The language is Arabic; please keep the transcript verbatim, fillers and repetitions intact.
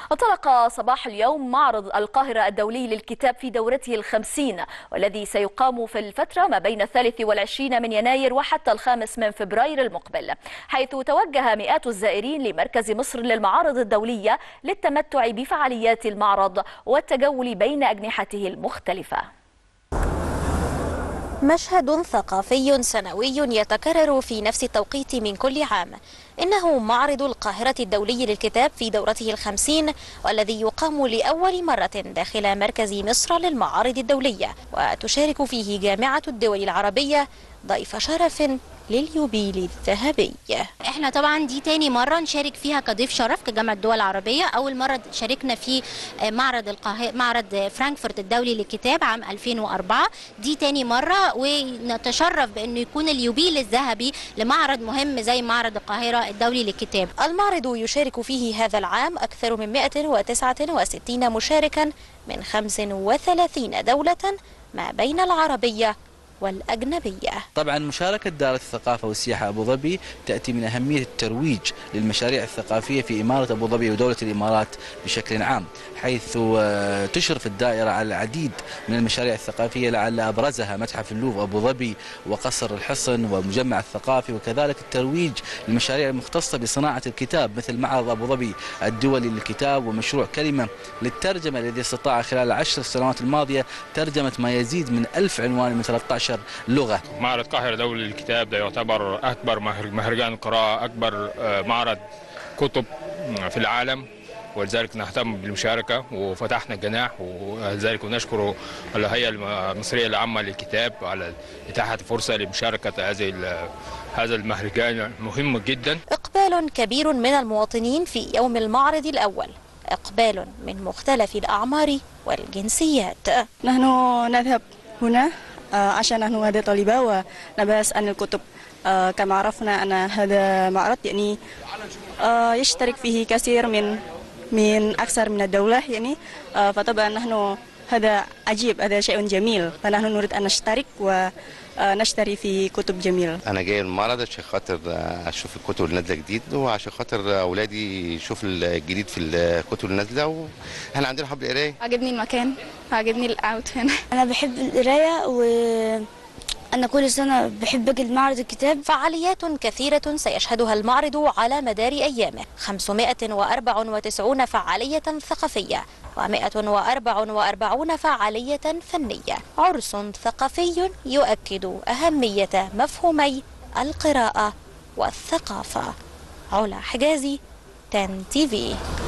انطلق صباح اليوم معرض القاهرة الدولي للكتاب في دورته الخمسين، والذي سيقام في الفترة ما بين الثالث والعشرين من يناير وحتى الخامس من فبراير المقبل، حيث توجه مئات الزائرين لمركز مصر للمعارض الدولية للتمتع بفعاليات المعرض والتجول بين أجنحته المختلفة. مشهد ثقافي سنوي يتكرر في نفس التوقيت من كل عام، إنه معرض القاهرة الدولي للكتاب في دورته الخمسين، والذي يقام لأول مرة داخل مركز مصر للمعارض الدولية، وتشارك فيه جامعة الدول العربية ضيف شرف لليوبيل الذهبي. احنا طبعا دي تاني مرة نشارك فيها كضيف شرف كجامعة الدول العربية. أول مرة شاركنا في معرض القاهرة معرض فرانكفورت الدولي للكتاب عام ألفين وأربعة، دي تاني مرة، ونتشرف بأنه يكون اليوبيل الذهبي لمعرض مهم زي معرض القاهرة الدولي للكتاب. المعرض يشارك فيه هذا العام أكثر من مئة وتسعة وستين مشاركا من خمس وثلاثين دولة ما بين العربية والأجنبية. طبعا مشاركة دار الثقافة والسياحة أبو ظبي تأتي من أهمية الترويج للمشاريع الثقافية في إمارة أبو ظبي ودولة الإمارات بشكل عام، حيث تشرف الدائرة على العديد من المشاريع الثقافية، لعل أبرزها متحف اللوفر أبو ظبي وقصر الحصن والمجمع الثقافي، وكذلك الترويج للمشاريع المختصة بصناعة الكتاب مثل معرض أبو ظبي الدولي للكتاب ومشروع كلمة للترجمة الذي استطاع خلال العشر سنوات الماضية ترجمة ما يزيد من ألف عنوان من ثلاثة عشر لغة. معرض القاهرة الدولي للكتاب ده يعتبر أكبر مهرجان قراءة، أكبر معرض كتب في العالم، ولذلك نهتم بالمشاركة وفتحنا الجناح، ولذلك نشكر الهيئة المصرية العامة للكتاب على إتاحة فرصة لمشاركة هذه هذا المهرجان المهم جدا. إقبال كبير من المواطنين في يوم المعرض الأول، إقبال من مختلف الأعمار والجنسيات. نحن نذهب هنا عشان نحن هذا طالبة ونبحث عن الكتب. كما عرفنا أن هذا معرض يعني يشترك فيه كثير من من أكثر من الدولة يعني، فطبعا نحن هذا عجيب، هذا شيء جميل، فنحن نريد أن نشترك ونشتري في كتب جميلة. أنا جاي المعرض عشان خاطر أشوف الكتب اللي نازلة جديد، وعشان خاطر أولادي يشوفوا الجديد في الكتب اللي نازلة، وإحنا عندنا حب القراية. عجبني المكان، عجبني الأوت هنا. أنا بحب القراية و أنا كل سنة بحب أجي لمعرض الكتاب. فعاليات كثيرة سيشهدها المعرض على مدار أيامه، خمسمائة وأربعة وتسعين فعالية ثقافية ومائة وأربعة وأربعين فعالية فنية، عرس ثقافي يؤكد أهمية مفهومي القراءة والثقافة. علا حجازي، تن تي في.